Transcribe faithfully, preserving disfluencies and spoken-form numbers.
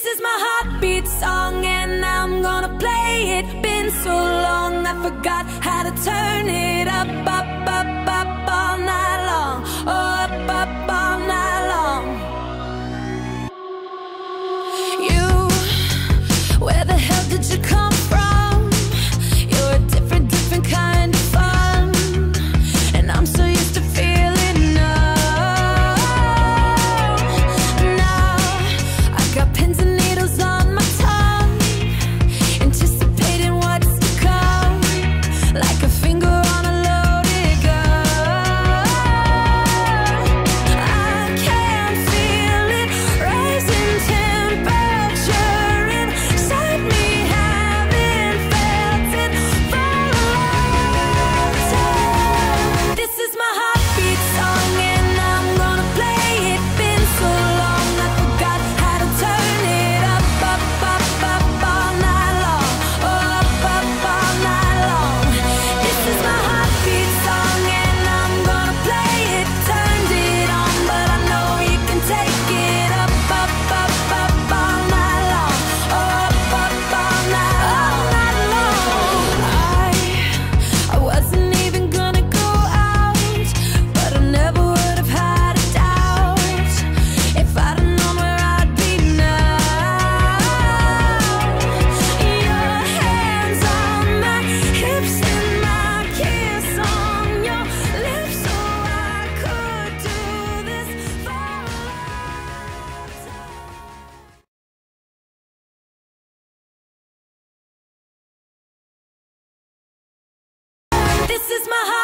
is my heartbeat song and I'm gonna play it. Been so long I forgot how to turn it up, up, up, up all night long. Oh, up, up all night long. You, where the hell did you come from? You're a different, different kind of fun, and I'm so used to feeling numb. Now I got pins and needles on my tongue, anticipating what's to come, like a finger on a loaded gun. I can feel it rising temperature inside me, haven't felt it for a long time. This is my heartbeat song and I'm gonna play it. Been so long I forgot how to turn it up, up, up, up all night long. Oh, up, up all night long. This is my heartbeat song and I'm gonna play it. Turned it on, but I know you can take it up, up, up, up all night long. Oh, up, up all night, all night long. I, I wasn't even gonna go out, but I never would have had a doubt if I'd have known where I'd be now. Your hands on my hips and my kiss on your lips, so I could do this for a long time. This is my